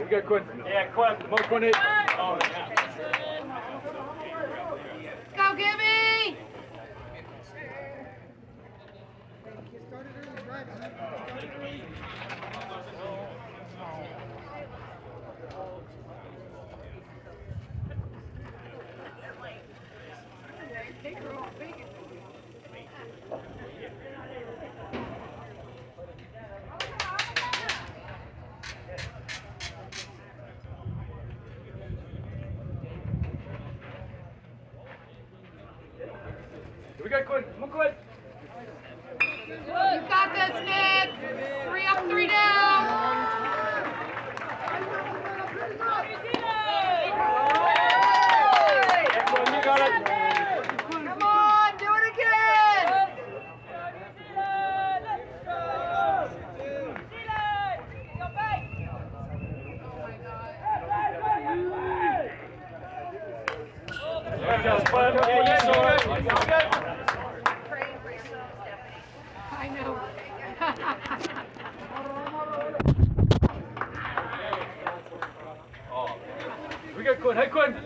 We got Quinn. Yeah, Quinn. Come on, Quinn. Oh, yeah. Go, Gibby! We got Quinn. Come on, Quinn. You got this, Nick. 3 up, 3 down. Quinn, you got it. Come on, do it again. I know. We got Quinn. Hey, Quinn.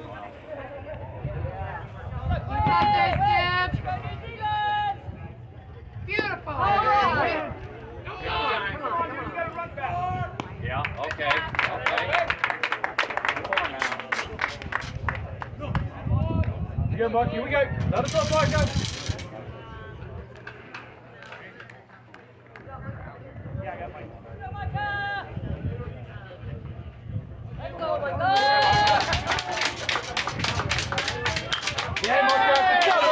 You got this, Deb. Beautiful. Yeah, okay. You go, Mark. Here we go. Let us go, Mark. Yeah, Mark. Good job,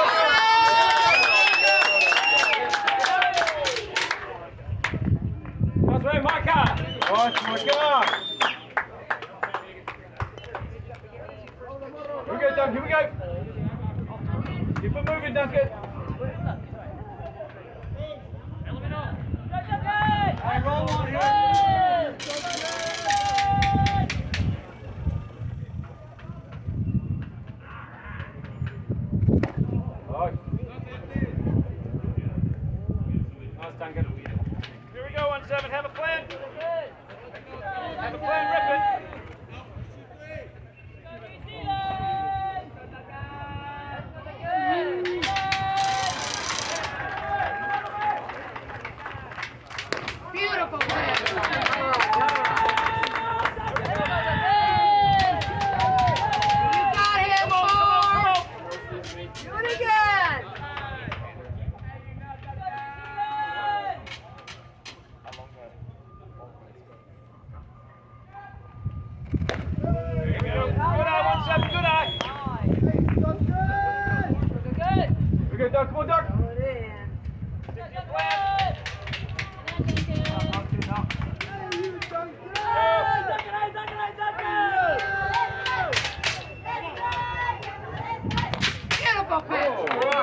Mark. That's right, Mark. Nice, Mark. Here we go, Duncan. Here we go. Keep it moving, Duncan. Hey, roll on here. Nice, Duncan. Here we go, 1-7. Have a plan. Have a plan, rip it. Beautiful. You got him, Mark. Do it again. There you go. Good eye, 1-7. Good eye. Here we go, Doug. Come on, Doug. Beautiful pitch.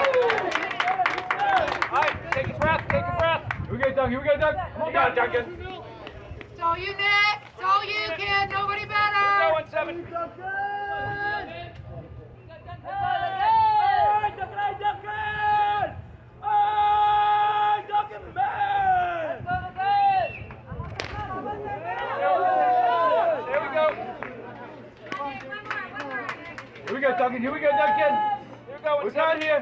All right, take a breath, take a breath. Here we go, Doug. Here we go, Doug. Come on, Doug. Duncan. It's all you, Nick. It's all you, kid. Nobody better. Go, 1-7. There we go. Here we go, Duncan. Here we go, Duncan. Here we go. We're down here.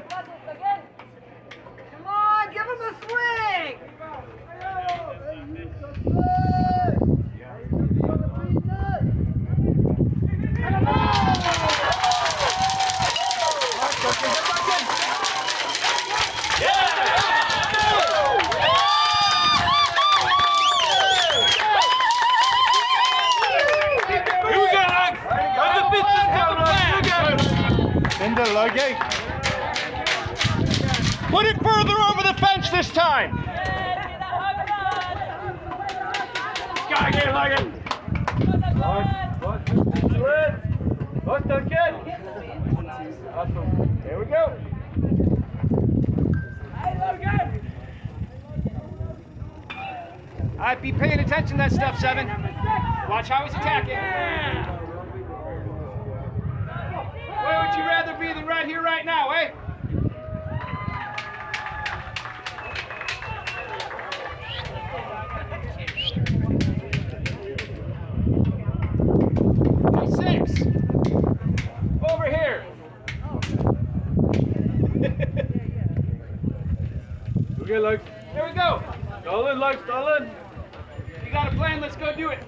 Come on, give him a swing. Put it further over the fence this time. Gotta get it like it. Nice done, kid. Awesome. There we go. All right, be paying attention to that stuff, 7. Watch how he's attacking. Where would you rather be than right here, right now, eh? Okay, Luke. Here we go. Stall in, Luke, stall in. You got a plan, let's go do it.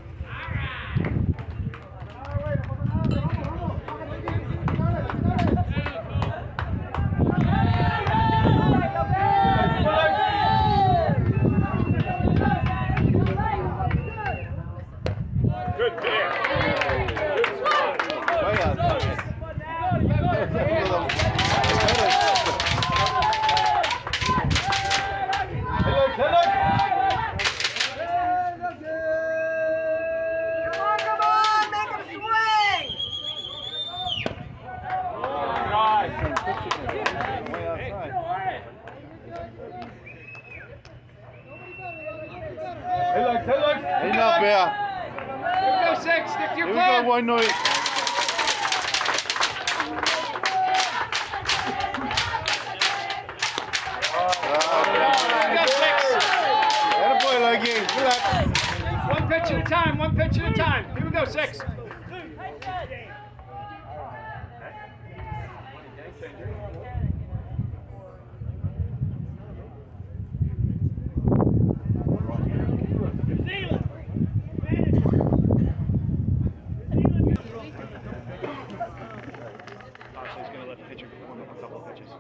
Good pick. Good spot. Way out. Enough, Bear. Here we go, 6. Stick to your Here we plan. go, one noise. You got 6. Attaboy, Lucky. Relax. One pitch at a time, one pitch at a time. Here we go, 6. He's going to let the pitcher warm up a couple of pitches.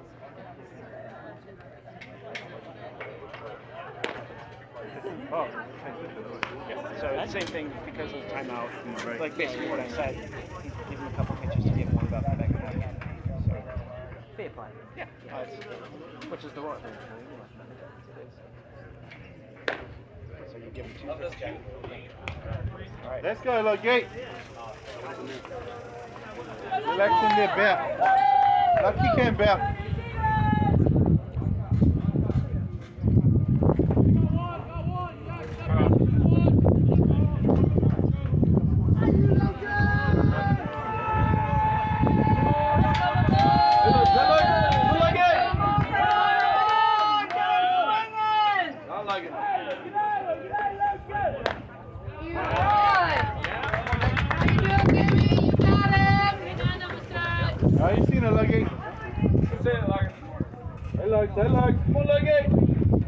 Oh. Yeah, so same thing because of timeout. Like basically what I said. Give him a couple pitches to get warmed up for that guy. So. Fair play. Yeah. Which is the right thing. So you give him 2 pitches. All right. Let's go, Lucky. Relax in there, Bear. Lucky can, Bear. How you seen it, Lucky? Hey, Lucky. Come on, Lucky.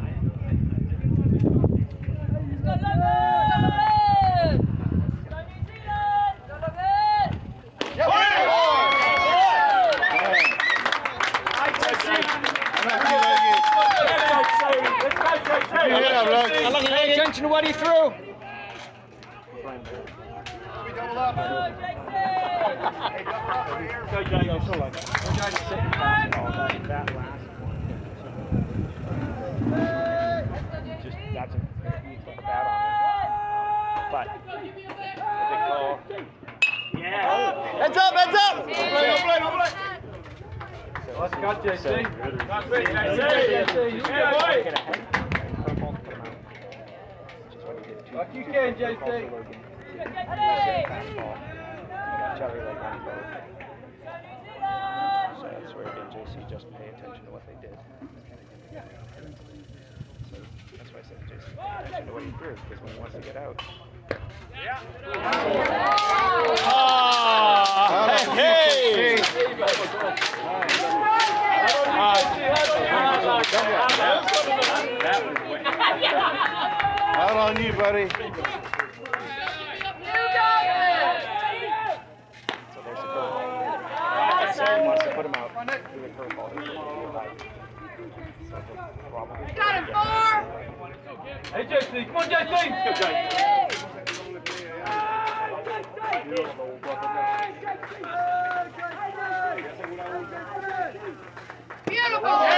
Pay attention to what he threw. Just that's you put the bat on it. But the big call. Yeah. Heads up, heads up! Let's go, JC. Not big, JC. Yeah, boy. Like you can, JC. So that's where JC just pay attention to what they did. So that's why I said to JC, pay attention to what he threw, because when he wants to get out. Yeah. Hey! Out on you, buddy. So there's the curveball. So he wants to put him out with a curveball. So he'll probably Got him, Hey, JC. Come on, JC. Beautiful!